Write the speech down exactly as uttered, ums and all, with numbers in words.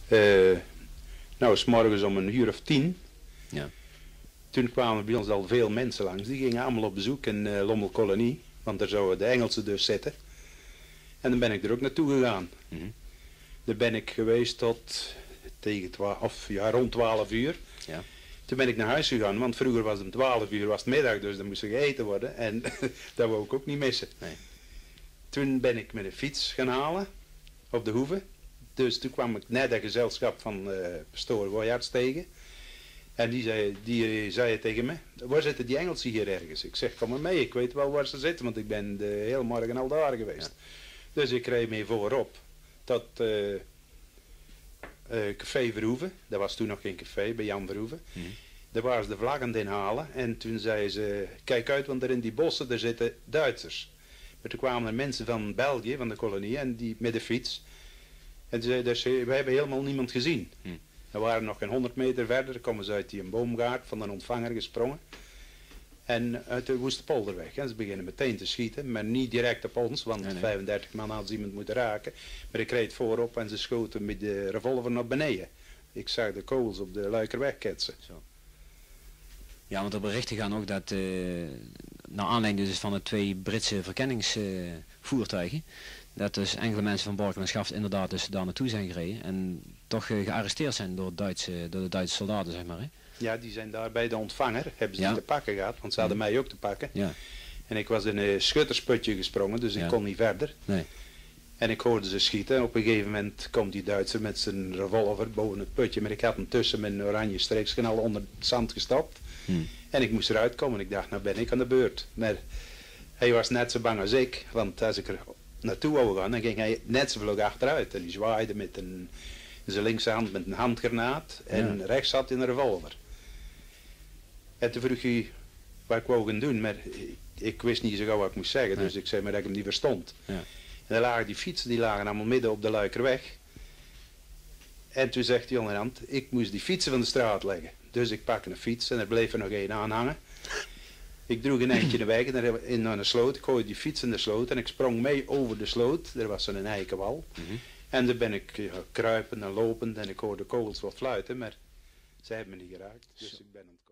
Uh, nou, 's morgens om een uur of tien. Ja. Toen kwamen bij ons al veel mensen langs. Die gingen allemaal op bezoek in uh, Lommelkolonie. Want daar zouden de Engelsen dus zitten. En dan ben ik er ook naartoe gegaan. Mm-hmm. Daar ben ik geweest tot tegen twaalf, of ja, rond twaalf uur. Ja. Toen ben ik naar huis gegaan, want vroeger was het om twaalf uur was het middag, dus dan moest er gegeten worden. En dat wou ik ook niet missen. Nee. Toen ben ik met een fiets gaan halen op de hoeve. Dus toen kwam ik net dat gezelschap van uh, pastoor Woyaerts tegen. En die zei, die zei tegen me, waar zitten die Engelsen hier ergens? Ik zeg, kom maar mee, ik weet wel waar ze zitten, want ik ben de hele morgen al daar geweest. Ja. Dus ik reed mee voorop tot uh, uh, Café Verhoeven. Dat was toen nog geen café, bij Jan Verhoeven. Mm-hmm. Daar waren ze de vlaggen in halen en toen zei ze, kijk uit, want er in die bossen daar zitten Duitsers. Maar toen kwamen er mensen van België, van de kolonie, en die met de fiets. En toen zei ze, we hebben helemaal niemand gezien. Mm. Er waren nog een honderd meter verder, komen ze uit die boomgaard van een ontvanger gesprongen. En uit de woeste polderweg. En ze beginnen meteen te schieten, maar niet direct op ons, want nee, nee. vijfendertig man hadden ze iemand moeten raken. Maar ik reed voorop en ze schoten met de revolver naar beneden. Ik zag de kogels op de Luikerweg ketsen. Zo. Ja, want er berichten gaan ook dat, uh, naar aanleiding dus van de twee Britse verkenningsvoertuigen, uh, dat dus enkele mensen van Borkum en Schaft inderdaad dus daar naartoe zijn gereden en toch uh, gearresteerd zijn door, Duitse, door de Duitse soldaten, zeg maar. Hè? Ja, die zijn daar bij de ontvanger, hebben ze ja. te pakken gehad, want ze hadden ja. mij ook te pakken. Ja. En ik was in een schuttersputje gesprongen, dus ik ja. kon niet verder. Nee. En ik hoorde ze schieten. Op een gegeven moment komt die Duitser met zijn revolver boven het putje, maar ik had hem tussen mijn oranje streekskanal onder het zand gestopt. Hmm. En ik moest eruit komen. Ik dacht, nou ben ik aan de beurt. Maar hij was net zo bang als ik, want als ik er naartoe wou gaan, dan ging hij net zo vlug achteruit. En die zwaaide met een, zijn linkse hand met een handgranaat en ja. rechts had hij een revolver. En toen vroeg hij wat ik wou gaan doen, maar ik, ik wist niet zo gauw wat ik moest zeggen, nee. Dus ik zei maar dat ik hem niet verstond. Ja. En dan lagen die fietsen, die lagen allemaal midden op de Luikerweg. En toen zegt die onderhand, ik moest die fietsen van de straat leggen. Dus ik pakte een fiets en er bleef er nog één aan hangen. Ik droeg een eindje de weg in naar een sloot. Ik gooide die fiets in de sloot en ik sprong mee over de sloot. Er was zo'n eikenwal. Mm-hmm. En daar ben ik ja, kruipend en lopend en ik hoorde kogels wat fluiten, maar ze hebben me niet geraakt. Dus ik ben ontkomen.